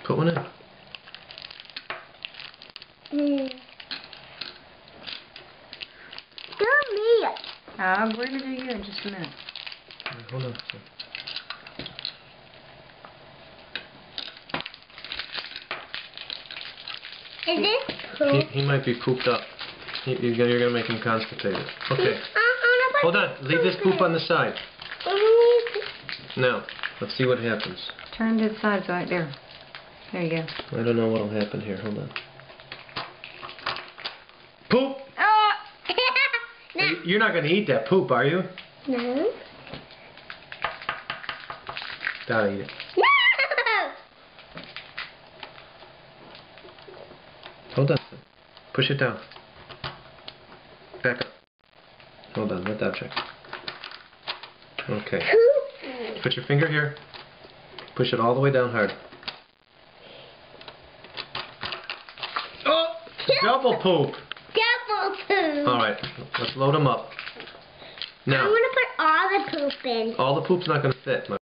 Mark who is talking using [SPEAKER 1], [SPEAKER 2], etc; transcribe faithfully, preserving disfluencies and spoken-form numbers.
[SPEAKER 1] Put one in.
[SPEAKER 2] Mm. Do me.
[SPEAKER 3] Uh, we're going to do you in just a minute.
[SPEAKER 1] Right, hold on.
[SPEAKER 2] Is this
[SPEAKER 1] He,
[SPEAKER 2] poop?
[SPEAKER 1] he might be pooped up. He, you're gonna you're gonna make him constipated. Okay. Hold on. Leave this poop on the side. Now, let's see what happens.
[SPEAKER 3] Turn to the side, so right there. There you go.
[SPEAKER 1] I don't know what'll happen here. Hold on. Poop!
[SPEAKER 2] Oh. No.
[SPEAKER 1] You're not gonna eat that poop, are you?
[SPEAKER 2] No.
[SPEAKER 1] Gotta eat it.
[SPEAKER 2] No.
[SPEAKER 1] Hold on. Push it down. Back up. Hold on. Let that check. Okay. Put your finger here. Push it all the way down hard. Oh! Double poop!
[SPEAKER 2] Double poop.
[SPEAKER 1] Alright. Let's load them up.
[SPEAKER 2] I
[SPEAKER 1] Now,
[SPEAKER 2] want to put all the poop in.
[SPEAKER 1] all the poop's not going to fit.